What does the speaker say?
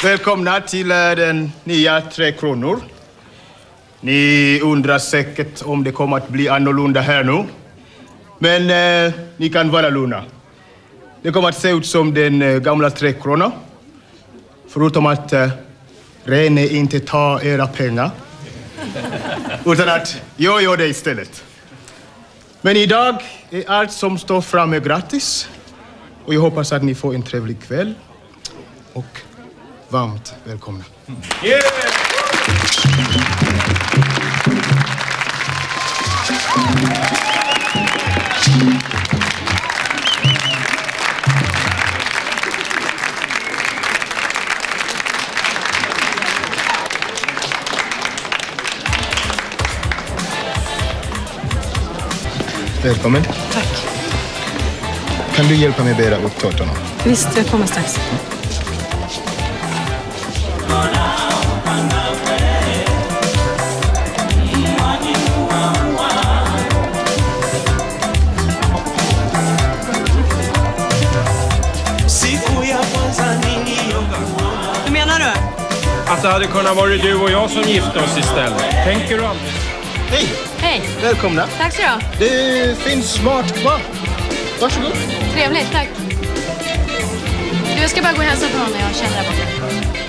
Välkomna till den nya 3 kronor. Ni undrar säkert om det kommer att bli annorlunda här nu. Men ni kan vara lugna. Det kommer att se ut som den gamla 3 kronor. Förutom att Rene inte tar era pengar. Utan att jag gör det istället. Men idag är allt som står framme gratis. Och jag hoppas att ni får en trevlig kväll. Och varmt välkomna. Yeah! Välkommen. Tack. Kan du hjälpa mig att bära upp tårtorna? Visst, jag kommer strax. Hur menar du? Att det hade kunnat vara du och jag som gifte oss istället. Tänker du aldrig? Hej! Hej. Välkomna. Tack så du. Det finns mat kvar. Varsågod. Trevligt, tack. Du, jag ska bara gå och hälsa på någon när jag känner där borta.